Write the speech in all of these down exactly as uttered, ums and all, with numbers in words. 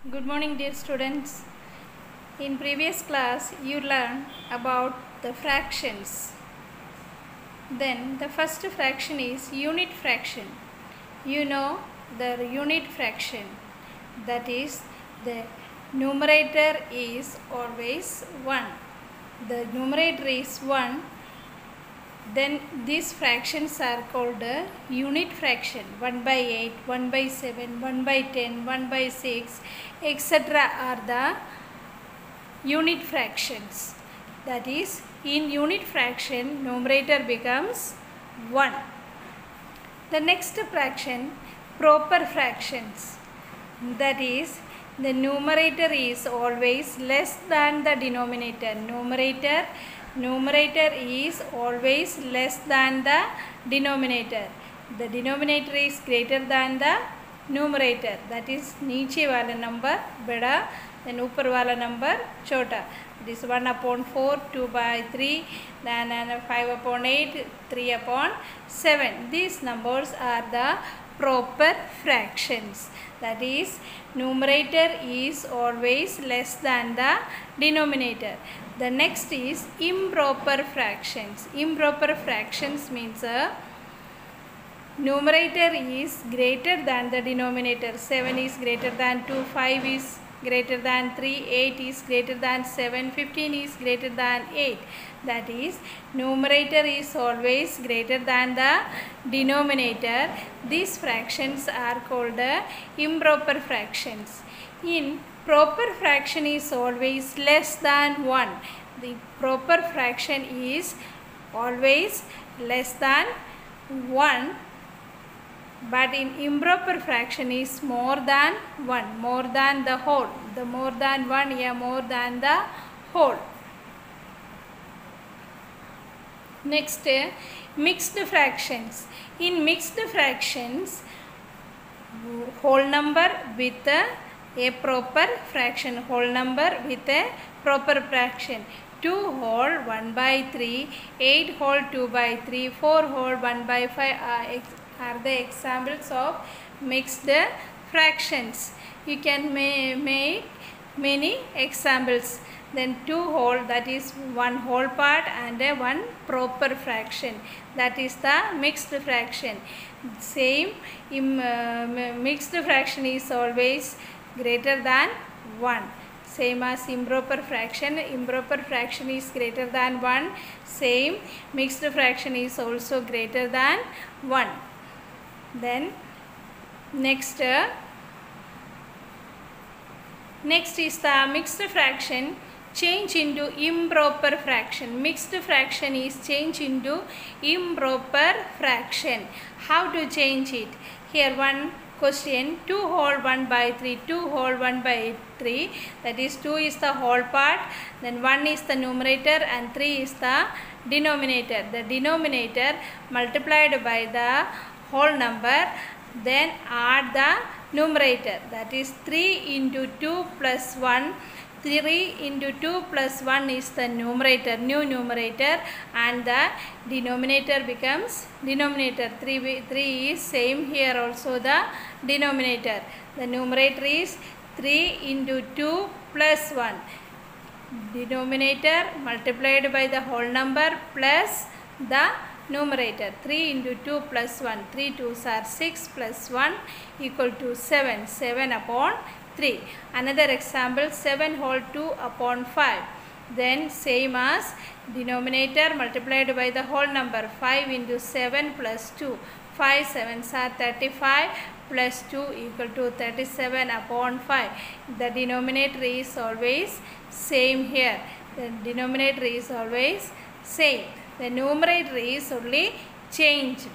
Good morning, dear students. In previous class you learned about the fractions. Then the first fraction is unit fraction. You know the unit fraction, that is the numerator is always one. The numerator is one. Then these fractions are called a unit fraction. one by eight, one by seven, one by ten, one by six, et cetera are the unit fractions. That is, in unit fraction, numerator becomes one. The next fraction, proper fractions. That is, the numerator is always less than the denominator. Numerator Numerator is always less than the denominator. The denominator is greater than the numerator. That is, नीचे वाला number बड़ा, then ऊपर वाला number छोटा. This one upon four, two by three, then five upon eight, three upon seven. These numbers are the proper fractions. That is, numerator is always less than the denominator. The next is improper fractions. Improper fractions means a numerator is greater than the denominator. seven is greater than two, five is greater than three, eight is greater than seven, fifteen is greater than eight. That is, numerator is always greater than the denominator. These fractions are called uh, improper fractions. In proper fraction is always less than one. The proper fraction is always less than one. But in improper fraction is more than one, more than the whole. The more than one, yeah, more than the whole. Next, uh, mixed fractions. In mixed fractions, whole number with a, a proper fraction, whole number with a proper fraction. two whole one by three, eight whole two by three, four whole one by five are are the examples of mixed fractions. You can ma make many examples. Then two whole, that is one whole part and a one proper fraction. That is the mixed fraction. Same, in, uh, mixed fraction is always greater than one. Same as improper fraction. Improper fraction is greater than one. Same, mixed fraction is also greater than one. Then next uh, next is the mixed fraction change into improper fraction. Mixed fraction is change into improper fraction. How to change it? Here one question, two whole one by three, two whole one by three, that is two is the whole part, then one is the numerator and three is the denominator. The denominator multiplied by the whole number, then add the numerator, that is three into two plus one. three into two plus one is the numerator, new numerator, and the denominator becomes denominator. three, three is same here also the denominator. The numerator is three into two plus one. Denominator multiplied by the whole number plus the numerator. three into two plus one. three twos are six plus one equal to seven. seven upon three. Another example, seven whole two upon five. Then same as denominator multiplied by the whole number. five into seven plus two. five sevens are thirty-five plus two equal to thirty-seven upon five. The denominator is always same here. The denominator is always same. The numerator is only changed.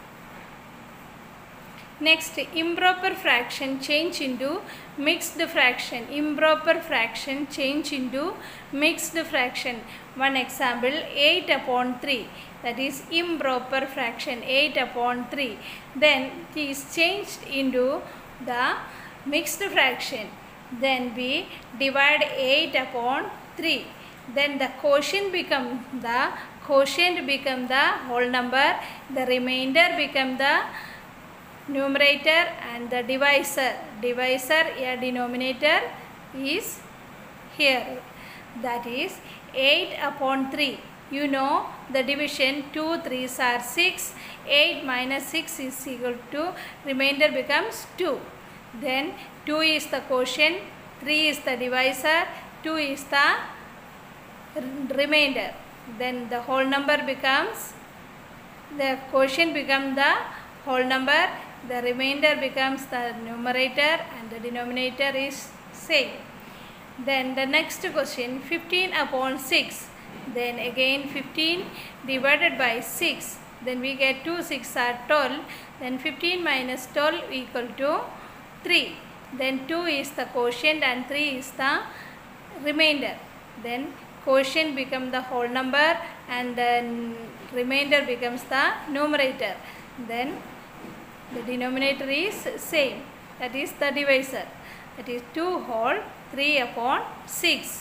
Next, improper fraction change into mixed fraction. Improper fraction change into mixed fraction. One example, eight upon three. That is improper fraction, eight upon three. Then it is changed into the mixed fraction. Then we divide eight upon three. Then the quotient become the quotient become the whole number. The remainder become the numerator and the divisor. Divisor, a denominator is here. That is eight upon three. You know the division, two threes are six. eight minus six is equal to, remainder becomes two. Then two is the quotient, three is the divisor, two is the remainder. Then the whole number becomes, the quotient becomes the whole number, the remainder becomes the numerator, and the denominator is same. Then the next question, fifteen upon six. Then again fifteen divided by six. Then we get two six are twelve. Then fifteen minus twelve equal to three. Then two is the quotient and three is the remainder. Then quotient becomes the whole number and then remainder becomes the numerator. Then the denominator is same. That is the divisor. That is two whole three upon six.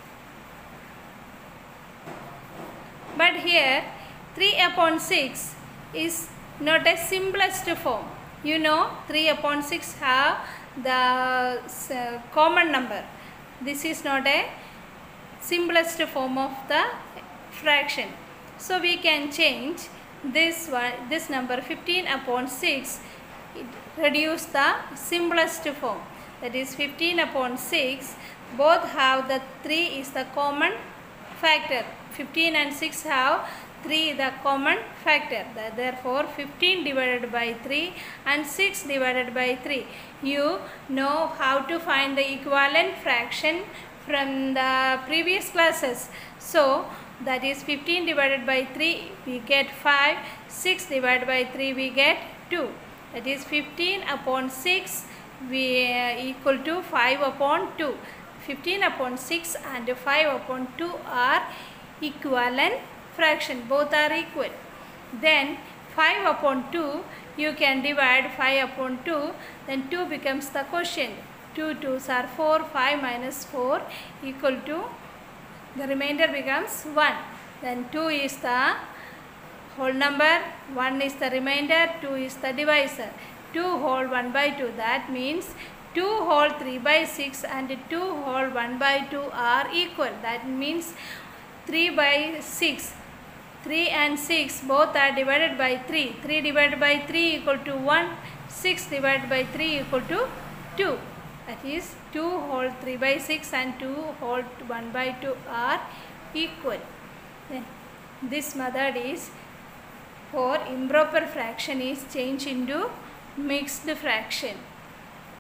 But here three upon six is not a simplest form. You know three upon six have the uh, common number. This is not a simplest form of the fraction. So we can change this one, this number fifteen upon six, it reduce the simplest form. That is fifteen upon six, both have the three is the common factor. fifteen and six have three the common factor. Therefore fifteen divided by three and six divided by three. You know how to find the equivalent fraction from the previous classes. So that is fifteen divided by three we get five, six divided by three we get two. That is fifteen upon six we uh, equal to five upon two. fifteen upon six and five upon two are equivalent fraction, both are equal. Then five upon two, you can divide five upon two, then two becomes the quotient. two twos are four, five minus four equal to, the remainder becomes one. Then two is the whole number, one is the remainder, two is the divisor. two whole one by two, that means two whole three by six and two whole one by two are equal. That means three by six. three and six both are divided by three. three divided by three equal to one. six divided by three equal to two. That is two whole three by six and two whole one by two are equal. Then this method is for improper fraction is changed into mixed fraction.